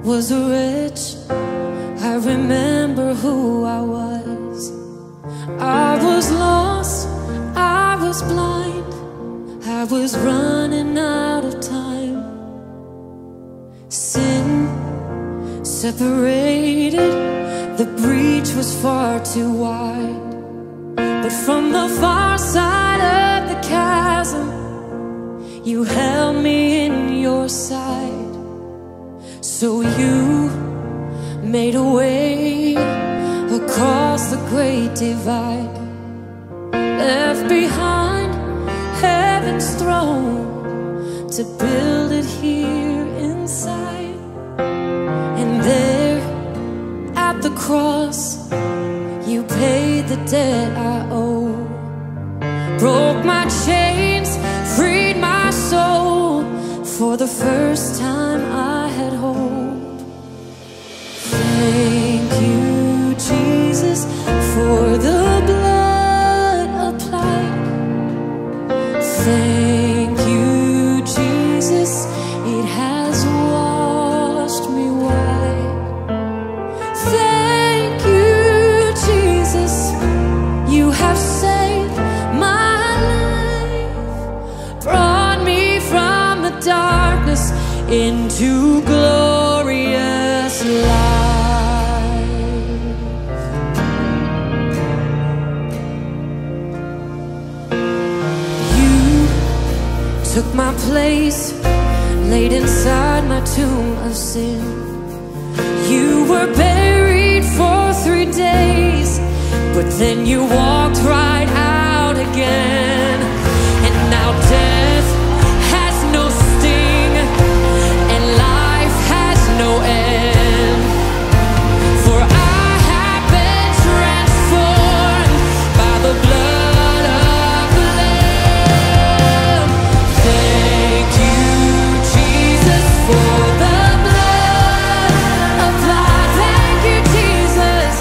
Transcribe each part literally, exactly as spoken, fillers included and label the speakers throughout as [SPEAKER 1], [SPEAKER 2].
[SPEAKER 1] was a wretch. I remember who I was. I was lost, I was blind, I was running out of time. Sin separated, the breach was far too wide. But from the far side of the chasm, you held me in your side. So you made a way across the great divide, left behind heaven's throne to build it here inside. And there at the cross, you paid the debt I owe, broke my chains, freed my soul. For the first time I had hope. Thank you, Jesus, for the blood applied. Thank you, Jesus, it has washed me white. Thank you, Jesus, you have saved my life, brought me from the darkness into glorious light. You took my place, laid inside my tomb of sin. You were buried for three days, but then you walked right out again. And now death has no sting, and life has no end. For I have been transformed by the blood of the Lamb. Thank you, Jesus, for the blood applied. Thank you, Jesus.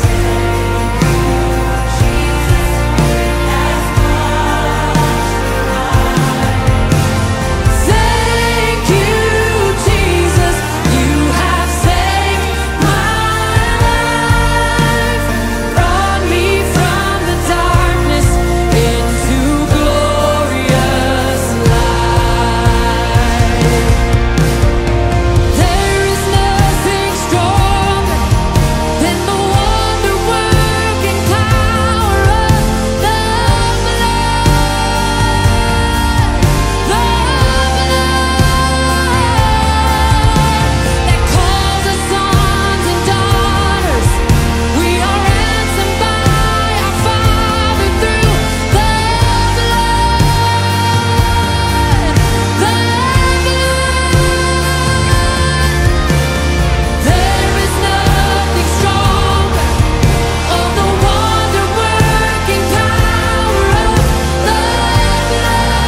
[SPEAKER 1] Thank you, Jesus, you have saved my life, brought me from the darkness into glorious light. There is nothing stronger than the wonder-working power of the blood, the blood that calls us sons and daughters. We are ransomed by our Father through the blood, the blood. There is nothing stronger of the wonder-working power of the blood, the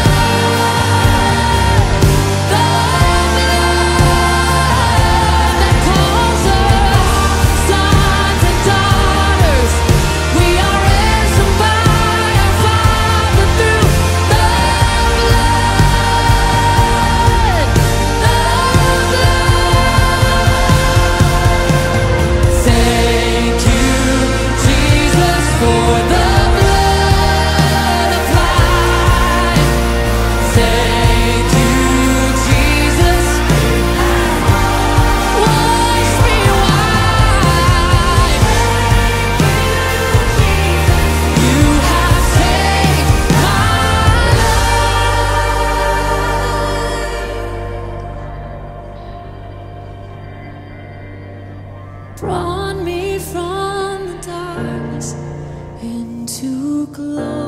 [SPEAKER 1] blood that calls us sons and daughters. We are ransomed by our Father through the blood, the blood. Thank you, Jesus, for the blood applied. Thank you, Jesus, wash me white. You have saved my life, brought me from the darkness into glory.